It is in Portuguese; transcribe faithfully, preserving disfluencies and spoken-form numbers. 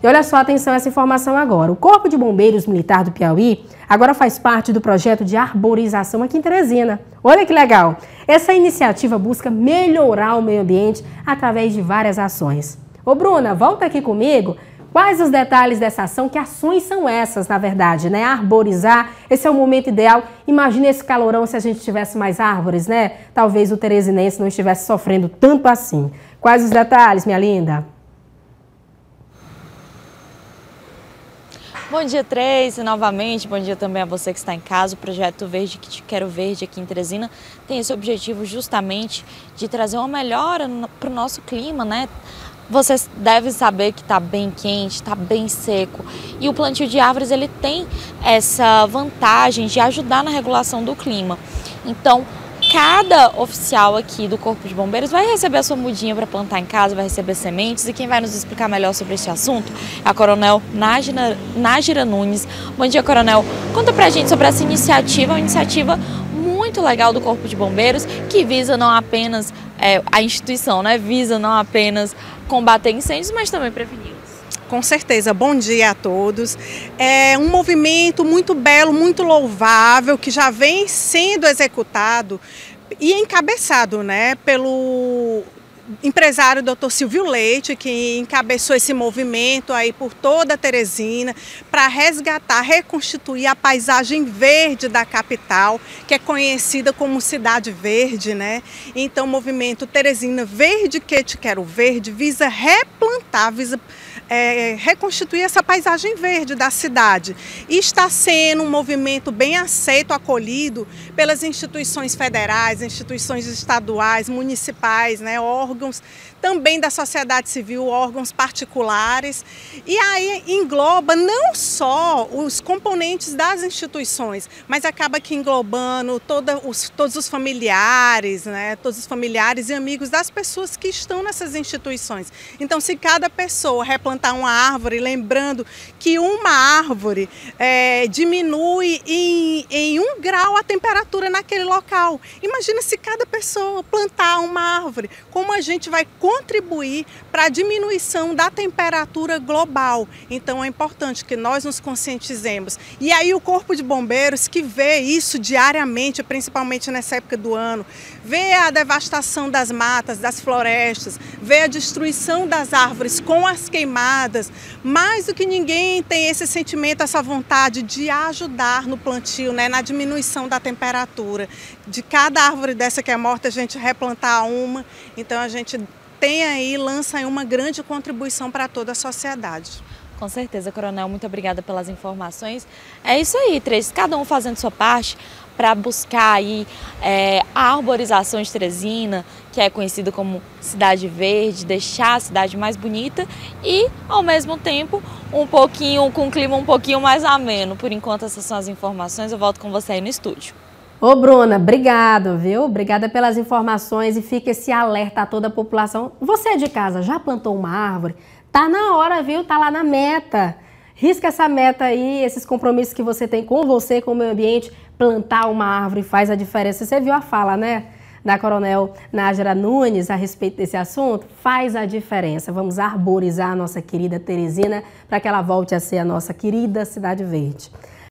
E olha só, atenção a essa informação agora. O Corpo de Bombeiros Militar do Piauí agora faz parte do projeto de arborização aqui em Teresina. Olha que legal! Essa iniciativa busca melhorar o meio ambiente através de várias ações. Ô Bruna, volta aqui comigo. Quais os detalhes dessa ação? Que ações são essas, na verdade, né? Arborizar, esse é o momento ideal. Imagina esse calorão se a gente tivesse mais árvores, né? Talvez o teresinense não estivesse sofrendo tanto assim. Quais os detalhes, minha linda? Bom dia, Tracy, novamente. Bom dia também a você que está em casa. O Projeto Verde que Te Quero Verde aqui em Teresina tem esse objetivo justamente de trazer uma melhora para o nosso clima, né? Vocês devem saber que está bem quente, está bem seco e o plantio de árvores ele tem essa vantagem de ajudar na regulação do clima. Então, cada oficial aqui do Corpo de Bombeiros vai receber a sua mudinha para plantar em casa, vai receber sementes e quem vai nos explicar melhor sobre esse assunto é a Coronel Nájira, Nájira Nunes. Bom dia, Coronel. Conta pra gente sobre essa iniciativa, uma iniciativa muito legal do Corpo de Bombeiros que visa não apenas, é, a instituição, né, visa não apenas combater incêndios, mas também preveni-los. Com certeza, bom dia a todos. É um movimento muito belo, muito louvável, que já vem sendo executado e encabeçado, né, pelo empresário doutor Silvio Leite, que encabeçou esse movimento aí por toda a Teresina para resgatar, reconstituir a paisagem verde da capital, que é conhecida como Cidade Verde, né? Então o movimento Teresina Verde que Te Quero Verde visa replantar, visa É, reconstituir essa paisagem verde da cidade. E está sendo um movimento bem aceito, acolhido pelas instituições federais, instituições estaduais, municipais, né, órgãos também da sociedade civil, órgãos particulares. E aí engloba não só os componentes das instituições, mas acaba que englobando toda os, todos os familiares, né, todos os familiares e amigos das pessoas que estão nessas instituições. Então, se cada pessoa replantar uma árvore, lembrando que uma árvore é, diminui em, em um grau a temperatura naquele local. Imagina se cada pessoa plantar uma árvore, como a gente vai contribuir para a diminuição da temperatura global. Então é importante que nós nos conscientizemos. E aí o Corpo de Bombeiros, que vê isso diariamente, principalmente nessa época do ano, vê a devastação das matas, das florestas, vê a destruição das árvores com as queimadas, mais do que ninguém tem esse sentimento, essa vontade de ajudar no plantio, né, na diminuição da temperatura. De cada árvore dessa que é morta, a gente replantar uma, então a gente tem aí, lança aí uma grande contribuição para toda a sociedade. Com certeza, Coronel, muito obrigada pelas informações. É isso aí, Três, cada um fazendo sua parte para buscar aí é, a arborização de Teresina, que é conhecida como Cidade Verde, deixar a cidade mais bonita e, ao mesmo tempo, um pouquinho, com um clima um pouquinho mais ameno. Por enquanto, essas são as informações, eu volto com você aí no estúdio. Ô Bruna, obrigado, viu? Obrigada pelas informações e fica esse alerta a toda a população. Você de casa já plantou uma árvore? Tá na hora, viu? Tá lá na meta. Risca essa meta aí, esses compromissos que você tem com você, com o meio ambiente. Plantar uma árvore faz a diferença. Você viu a fala, né? Da Coronel Nájira Nunes a respeito desse assunto? Faz a diferença. Vamos arborizar a nossa querida Teresina para que ela volte a ser a nossa querida Cidade Verde.